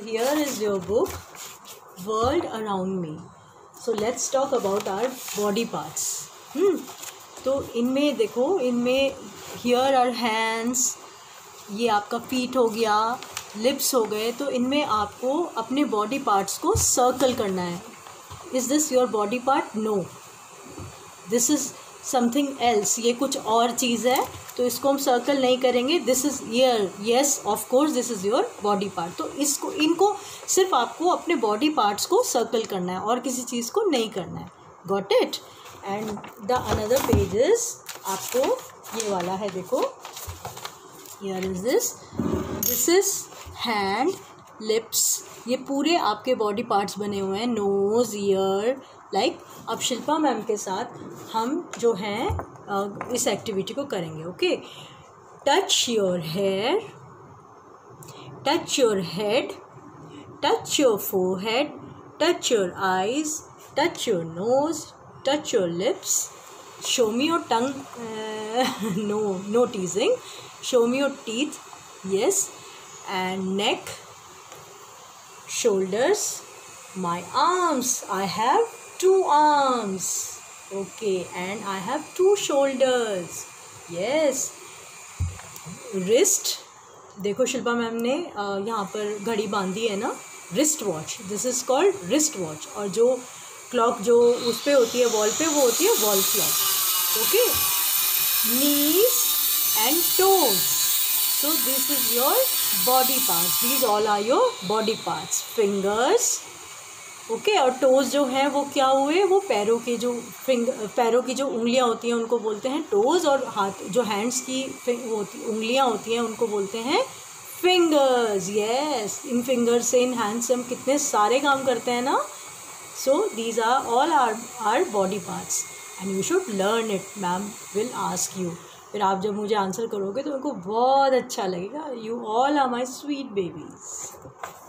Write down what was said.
here is your book, World Around Me. So let's talk about our body parts. तो इनमें देखो, इनमें here are hands, ये आपका feet हो गया, lips हो गए. तो इनमें आपको अपने body parts को circle करना है. Is this your body part? No. This is something else. ये कुछ और चीज़ है, तो इसको हम सर्कल नहीं करेंगे. This is ear. Yes, of course this is your body part. तो इनको सिर्फ आपको अपने बॉडी पार्ट्स को सर्कल करना है और किसी चीज़ को नहीं करना है. Got it. And the another page is आपको ये वाला है, देखो. Here is this is hand, lips. ये पूरे आपके बॉडी पार्ट्स बने हुए हैं. Nose, ear, like. अब शिल्पा मैम के साथ हम जो हैं इस एक्टिविटी को करेंगे. Okay. Touch your hair, touch your head, touch your forehead, touch your eyes, touch your nose, touch your lips. Show me your tongue. No teasing. Show me your teeth. Yes. And neck, shoulders, my arms. I have 2 arms. Okay, and I have 2 shoulders. Yes. Wrist. देखो Shilpa ma'am ने यहाँ पर घड़ी बांधी है ना, wrist watch. This is called wrist watch. और जो क्लॉक जो उस पर होती है वॉल पे, वो होती है wall clock. Okay. Knees and toes. So this is your body parts. These all are your body parts. Fingers. Okay. और toes जो हैं वो क्या हुए, वो पैरों की जो उंगलियां होती हैं उनको बोलते हैं toes. और हाथ जो hands की उंगलियां होती हैं उनको बोलते हैं fingers. Yes. इन fingers से, इन hands से हम कितने सारे काम करते हैं ना. So these are all our body parts and you should learn it. Ma'am will ask you. फिर आप जब मुझे आंसर करोगे तो उनको बहुत अच्छा लगेगा. You all are my sweet babies.